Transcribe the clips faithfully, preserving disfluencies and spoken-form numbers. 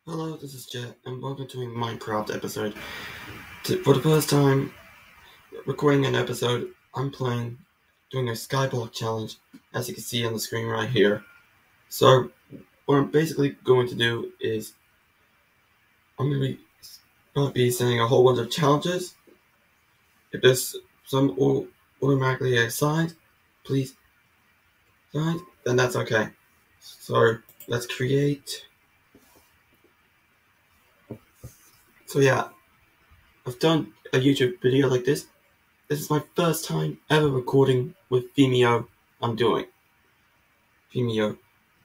Hello, this is Jet, and welcome to a Minecraft episode. To, for the first time recording an episode, I'm playing, doing a Skyblock challenge, as you can see on the screen right here. So, what I'm basically going to do is, I'm going to be, going to be sending a whole bunch of challenges. If there's some au- automatically assigned, please assign, then that's okay. So, let's create. So yeah, I've done a YouTube video like this. This is my first time ever recording with Vimeo. I'm doing Vimeo.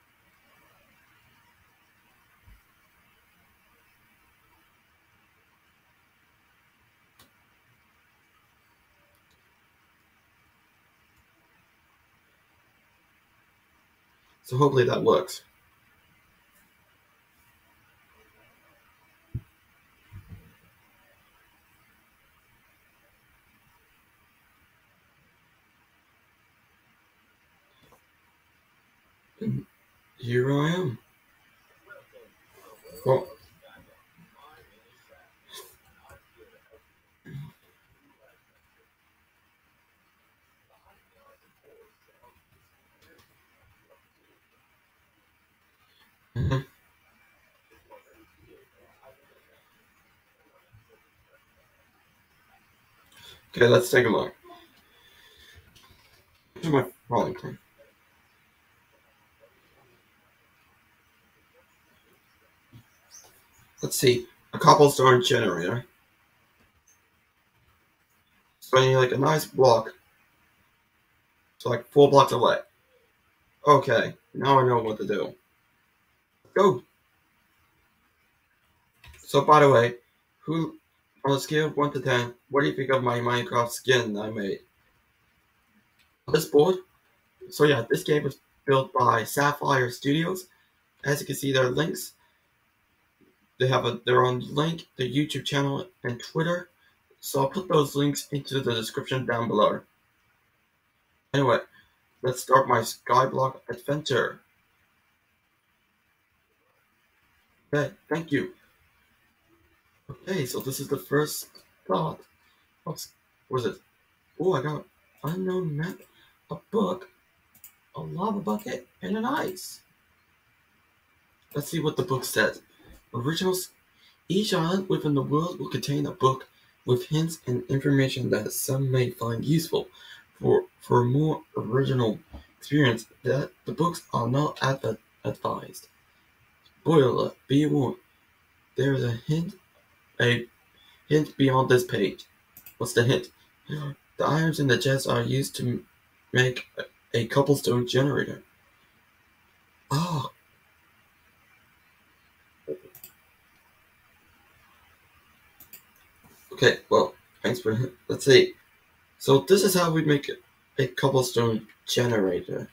So hopefully that works. And here I am. Well, mhm. Okay, let's take a look. Here's my rolling pin. Let's see. A cobblestone generator. So I need like a nice block. So like four blocks away. Okay, now I know what to do. Go! So by the way, who on a scale of one to ten, what do you think of my Minecraft skin I made? This board? So yeah, this game was built by Sapphire Studios. As you can see, there are links. They have a, their own link, their YouTube channel, and Twitter. So I'll put those links into the description down below. Anyway, let's start my Skyblock adventure. Okay, thank you. Okay, so this is the first thought. What was it? Oh, I got unknown map, a book, a lava bucket, and an ice. Let's see what the book says. Originals. Each island within the world will contain a book with hints and information that some may find useful. For for a more original experience, that the books are not adv- advised. Spoiler: be warned. There is a hint, a hint beyond this page. What's the hint? The irons in the chest are used to make a, a cobblestone generator. Oh, okay. Well, thanks for. Let's see. So this is how we make a cobblestone generator.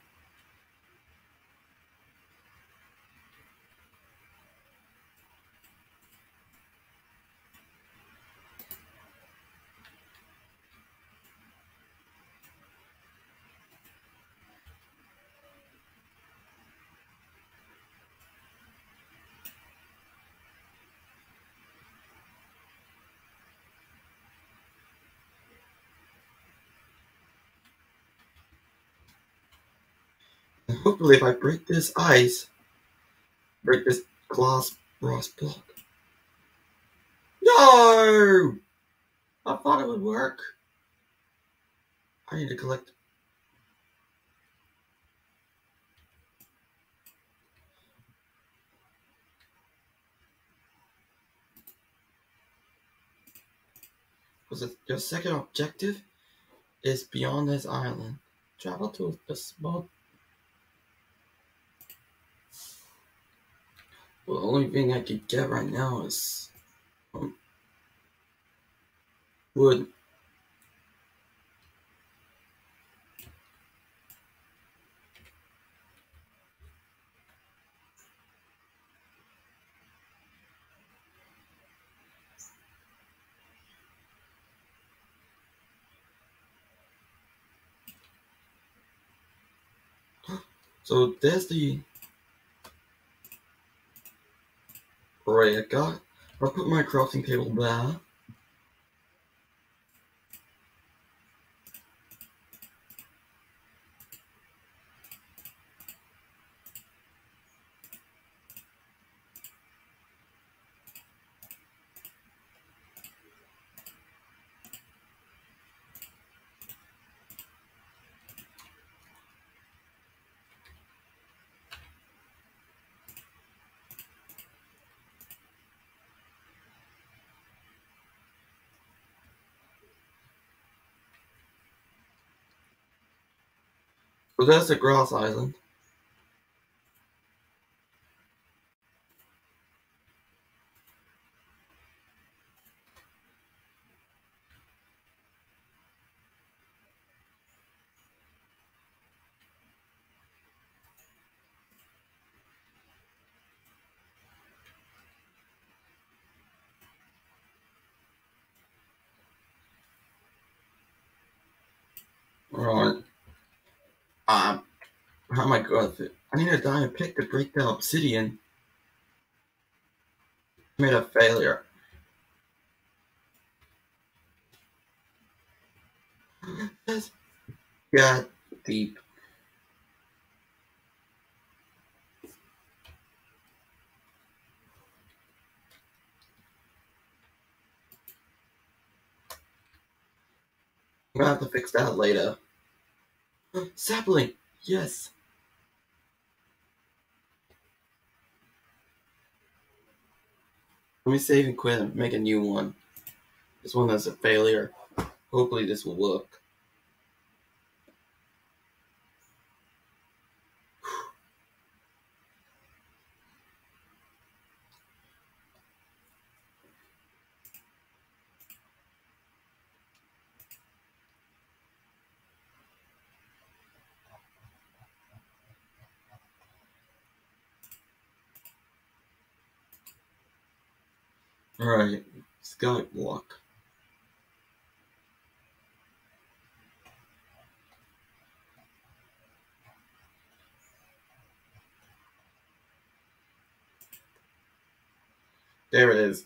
And hopefully, if I break this ice, break this glass brass block. No! I thought it would work. I need to collect. Was it your second objective? Is beyond this island. Travel to a small. Well, the only thing I could get right now is um, wood. So there's the. Alright, I got. I'll put my crafting table there. So that's the grass island. Alright. Um, how am I good at it? I need a diamond pick to break the obsidian. Made a failure. Yes. Yeah, deep. I'm gonna have to fix that later. Sapling! Yes! Let me save and quit and make a new one. This one is a failure. Hopefully this will work. Alright, sky block. There it is.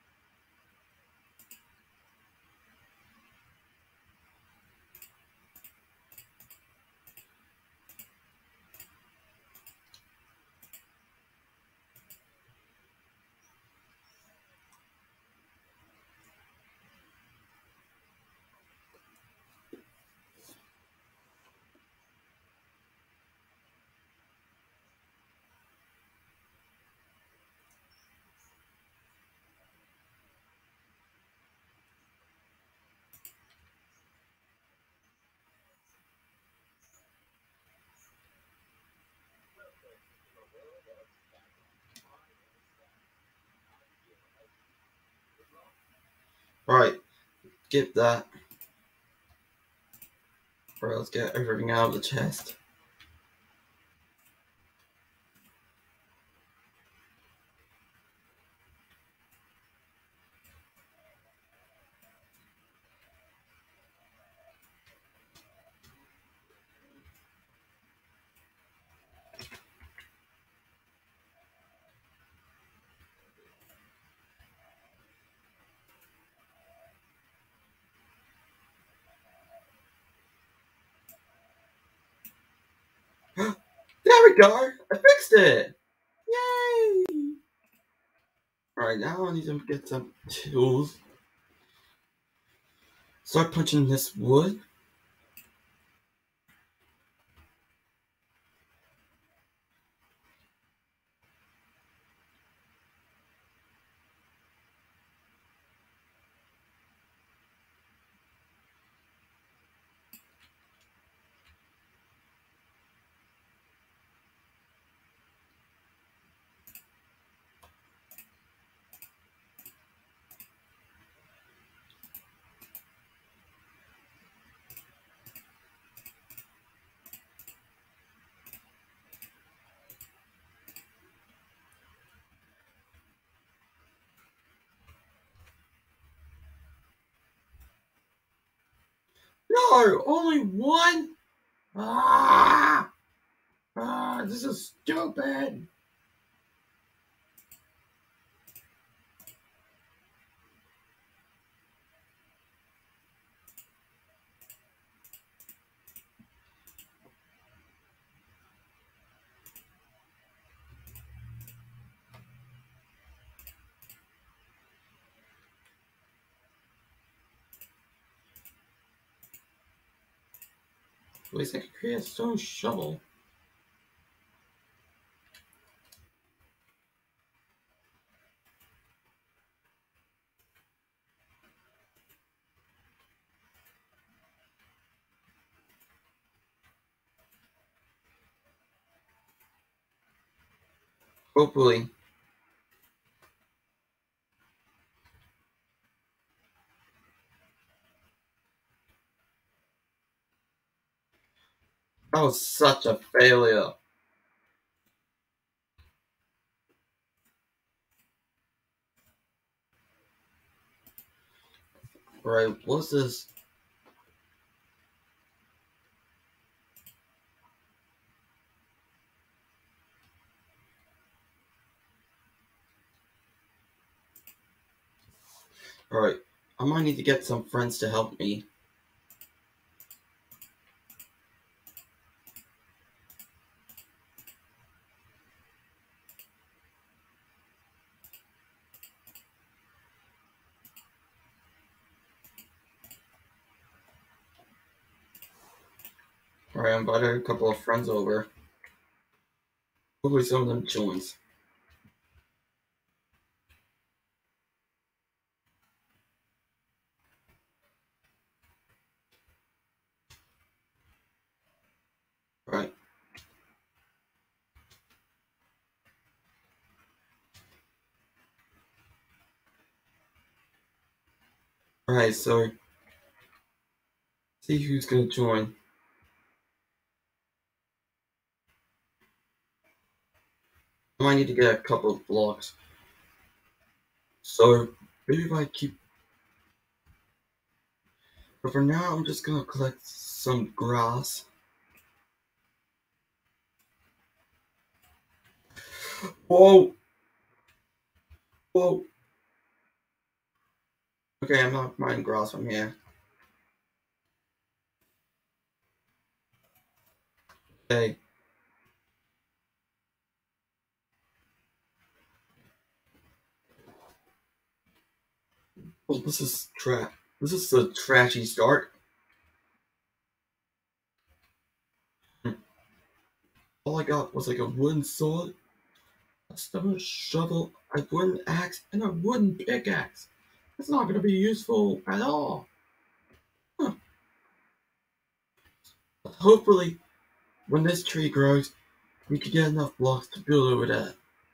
Alright, get that. Alright, let's get everything out of the chest. There we go! I fixed it! Yay! Alright, now I need to get some tools. Start punching this wood. No! Only one? Ah! Ah, this is stupid! At least I can create a stone shovel. Hopefully. That was such a failure. Right, what's this? Alright, I might need to get some friends to help me. Alright, I invited a couple of friends over. Hopefully some of them joins. Right. Alright, so see who's gonna join. I might need to get a couple of blocks. So maybe if I keep, but for now I'm just gonna collect some grass. Whoa! Whoa! Okay, I'm not mining grass from here. Okay. Well, this is tra- This is a trashy start. All I got was like a wooden sword, a stone shovel, a wooden axe, and a wooden pickaxe. That's not gonna be useful at all. Huh. But hopefully, when this tree grows, we can get enough blocks to build over that.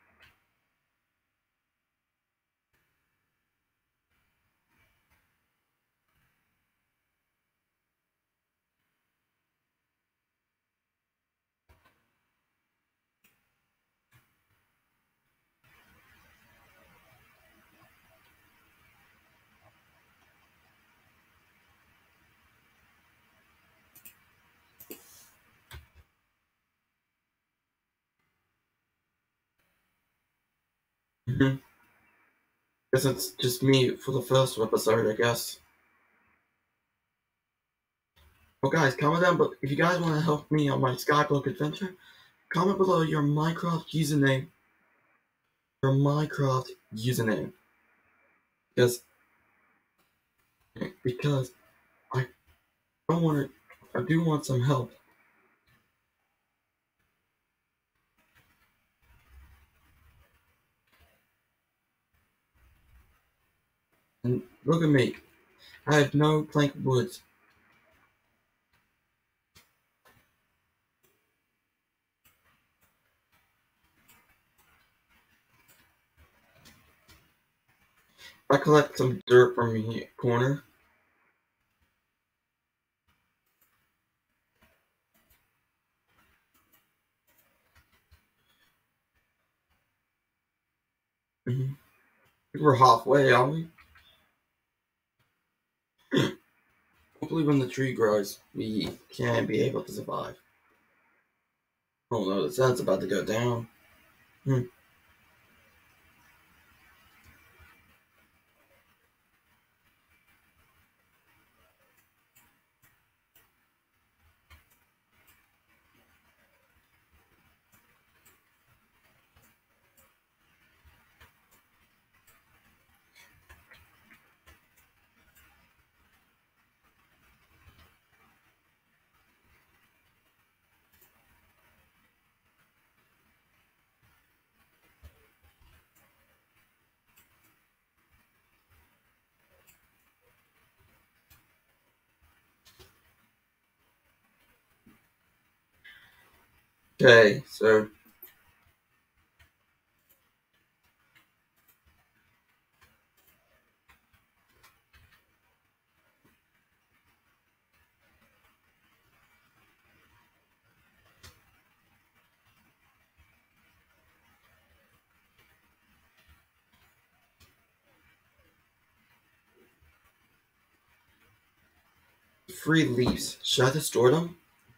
Mm-hmm. Guess it's just me for the first episode, I guess. Well, guys, comment down. But if you guys want to help me on my Skyblock adventure, comment below your Minecraft username. Your Minecraft username, because because I don't want to. I do want some help. And look at me. I have no plank wood. I collect some dirt from the corner. Mm-hmm. We're halfway, aren't we? Hopefully when the tree grows, we can be able to survive. Oh no, the sun's about to go down. Hmm. Okay, so free leaves. Should I just store them?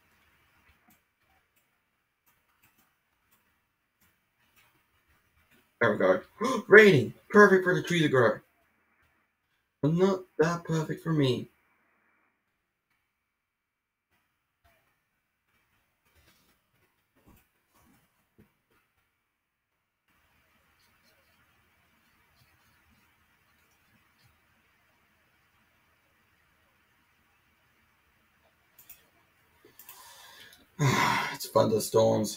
There we go. Raining! Perfect for the tree to grow. But not that perfect for me. It's thunderstorms.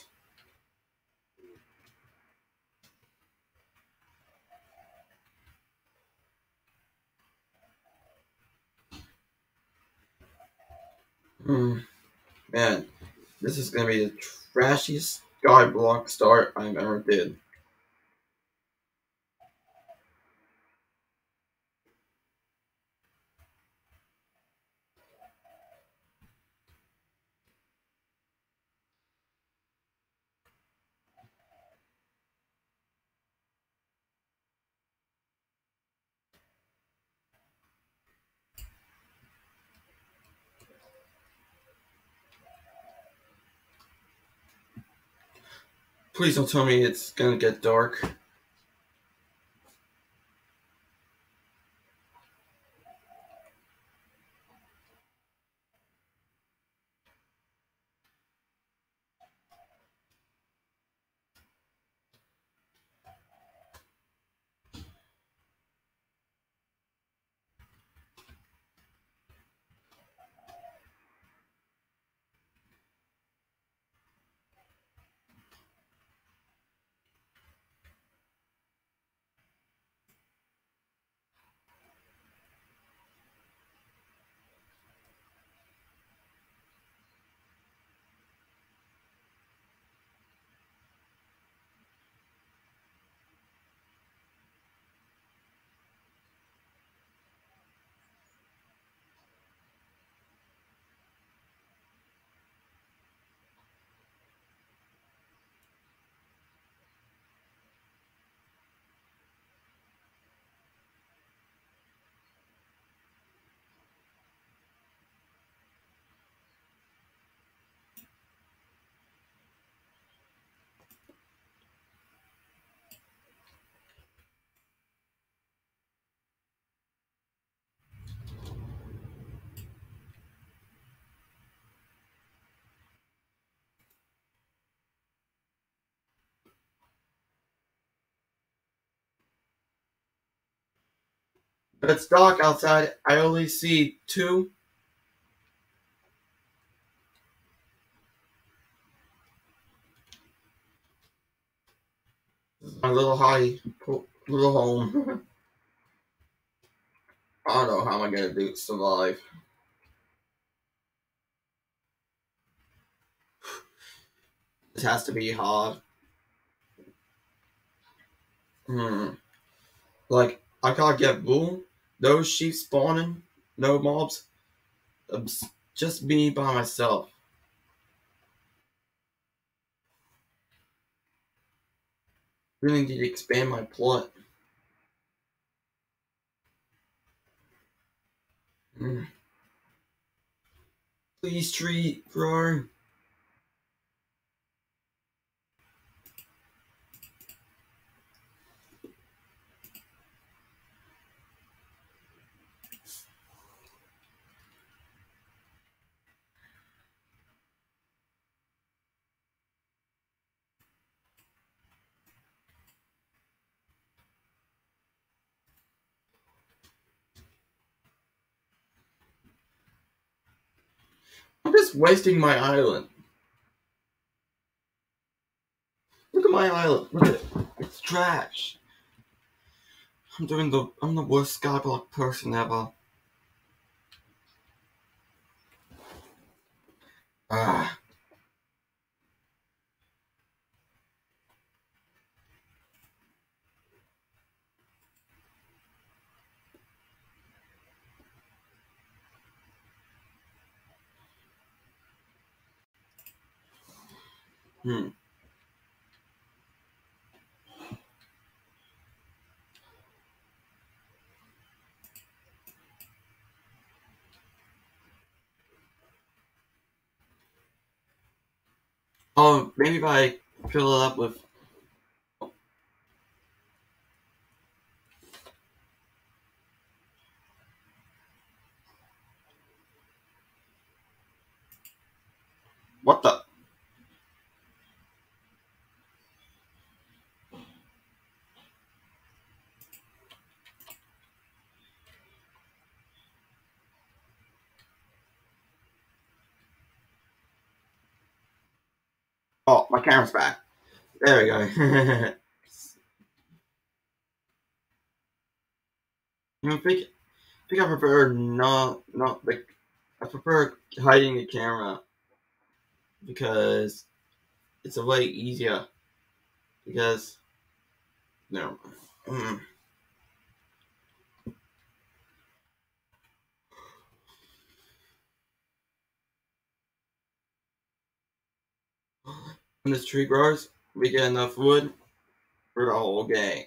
Hmm. Man, this is gonna be the trashiest skyblock start I've ever did. Please don't tell me it's gonna get dark. But it's dark outside. I only see two. My little high little home. I don't know how am I gonna do survive. This has to be hard. Hmm. Like I gotta get wool. No sheep spawning. No mobs. It's just me by myself. Really need to expand my plot. Hmm. Please, tree, grow. I'm just wasting my island. Look at my island. Look at it. It's trash. I'm doing the. I'm the worst skyblock person ever. Ah. Hmm. Oh, maybe if I fill it up with. What the? Oh, my camera's back. There we go. I think, I think I prefer not, not like, I prefer hiding the camera because it's a way easier. Because, no. Mm. When this tree grows, we get enough wood for the whole gang.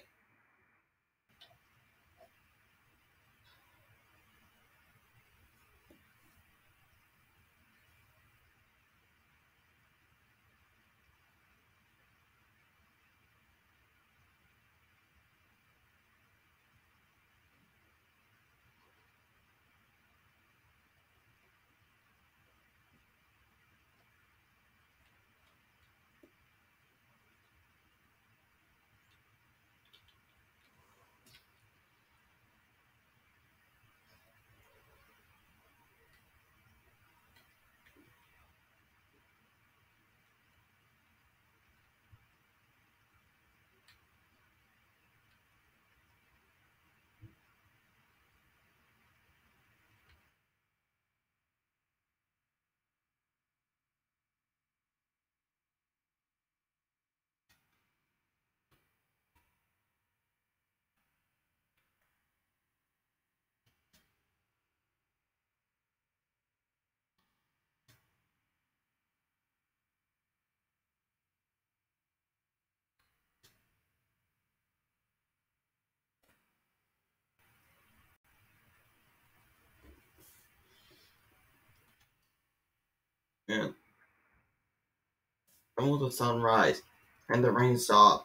And I want the sun rise and the rain stop.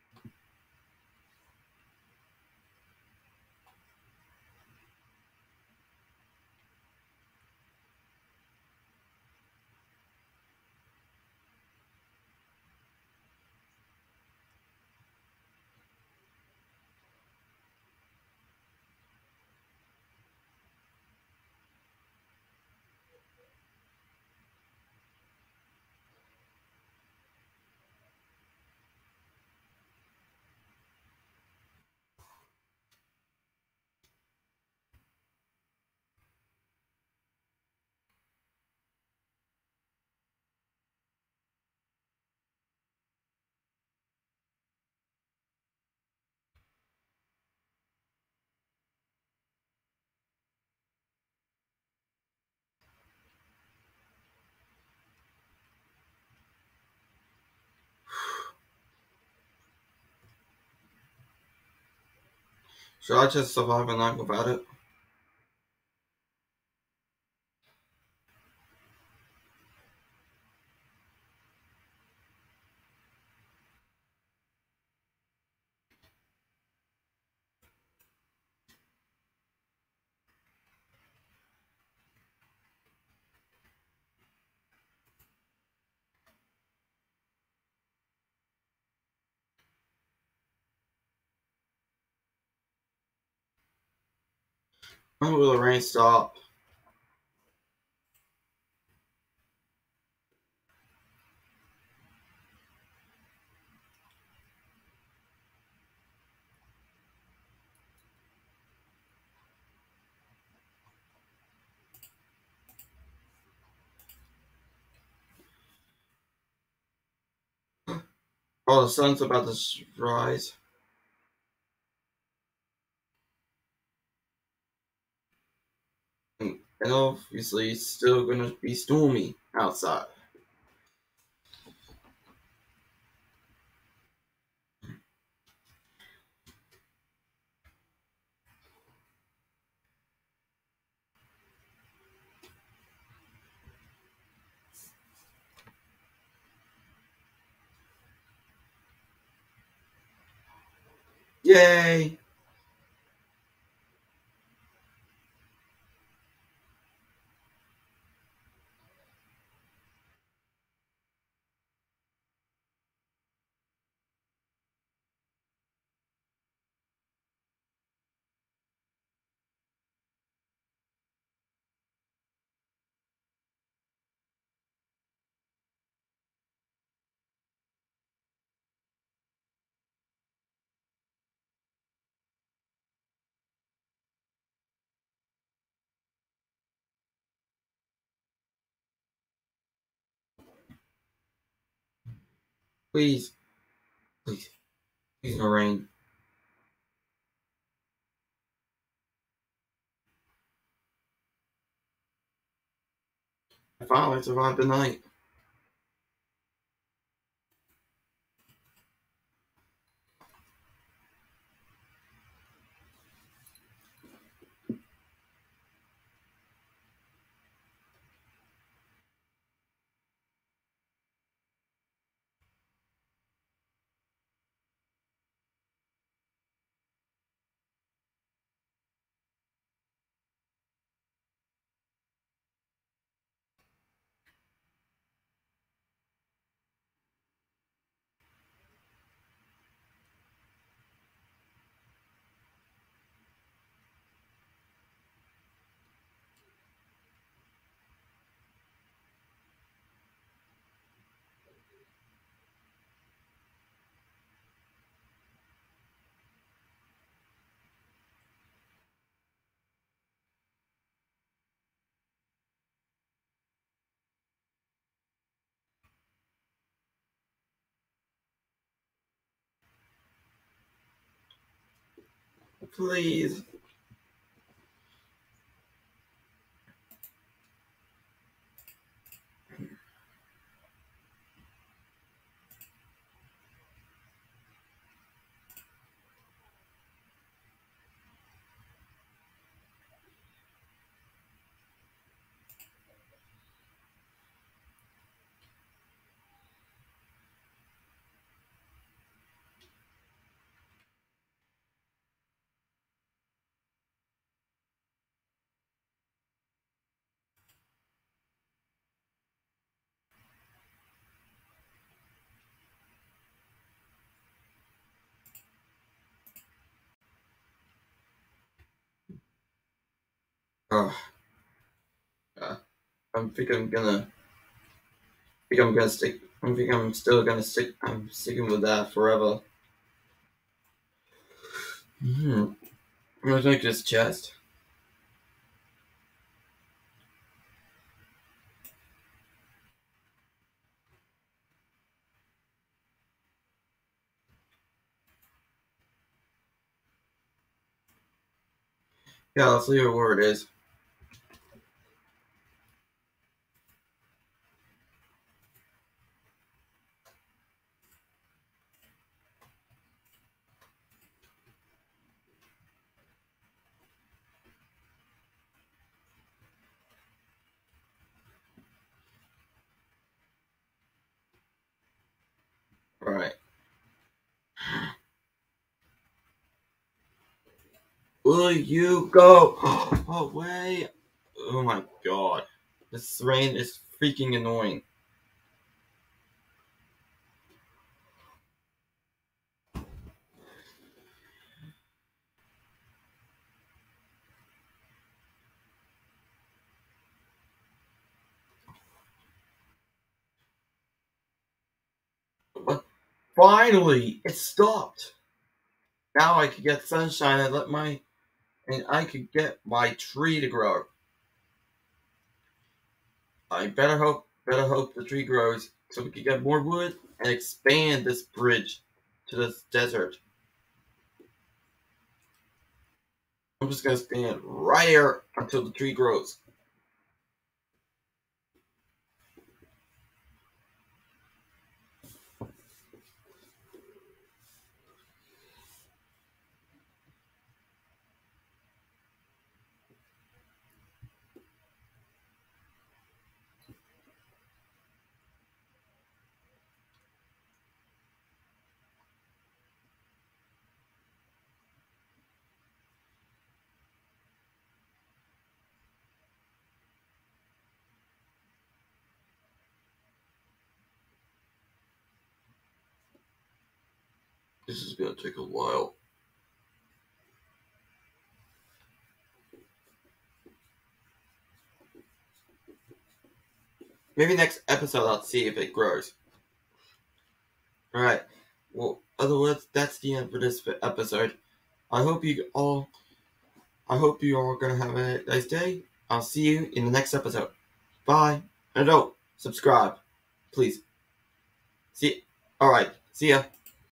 Should I just survive a night without it? When will the rain stop? Oh, the sun's about to rise. And, and obviously, it's still gonna be stormy outside. Yay! Please, please, please no rain. I finally survived the night. Please. Oh, uh, I think I'm gonna. I think I'm gonna stick. I think I'm still gonna stick. I'm sticking with that forever. Hmm. I'm gonna take this chest. Yeah, let's leave it where it is. Alright. Will you go away? Oh my god. This rain is freaking annoying. But finally, it stopped. Now I could get sunshine and let my and I could get my tree to grow. I better hope better hope the tree grows so we can get more wood and expand this bridge to this desert. I'm just gonna stand right here until the tree grows. This is gonna take a while. Maybe next episode I'll see if it grows. Alright. Well, otherwise, that's the end for this episode. I hope you all... I hope you all are gonna have a nice day. I'll see you in the next episode. Bye. And don't subscribe. Please. See... Alright. See ya.